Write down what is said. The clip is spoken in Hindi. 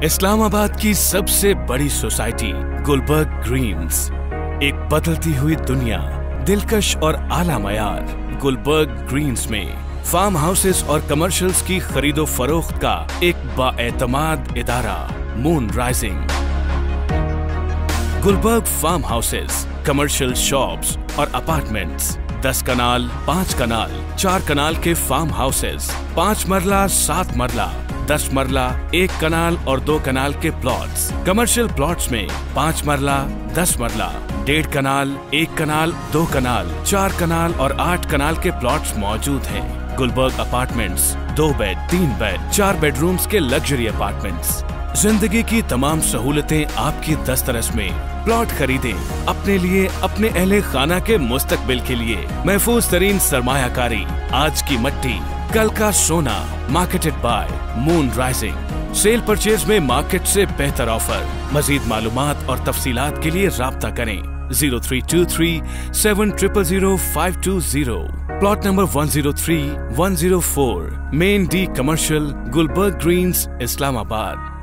इस्लामाबाद की सबसे बड़ी सोसाइटी गुलबर्ग ग्रीन्स, एक बदलती हुई दुनिया, दिलकश और आला मयार। गुलबर्ग ग्रीन्स में फार्म हाउसेस और कमर्शियल्स की खरीदो फरोख्त का एक बाएतमाद इदारा, moon rising. Gulberg farm houses, commercial shops और अपार्टमेंट्स, 10 कनाल, 5 कनाल, 4 कनाल के फार्म हाउसेस, 5 मरला, 7 मरला, 10 मरला, 1 कनाल और 2 कनाल के प्लॉट्स। कमर्शियल प्लॉट्स में 5 मरला, 10 मरला, 1.5 कनाल, 1 कनाल, 2 कनाल, 4 कनाल और 8 कनाल के प्लॉट्स मौजूद हैं। Gulberg apartments 2 bed, 3 bed, 4 bedrooms के लग्जरी अपार्टमेंट्स। जिंदगी की तमाम सहूलतें आपकी दस्तरस में। प्लॉट खरीदें अपने लिए, अपने अहले खाना के मुस्तकबिल के लिए। महफूज तरीन सरमायाकारी, आज की मट्टी कल का सोना। Marketed by moon rising. Sale purchase में मार्केट से बेहतर ऑफर। मजीद मालूमात और तफसीलात के लिए राब्ता करें 0323 700 520। Plot number 103 104, main D commercial, Gulberg Greens, Islamabad.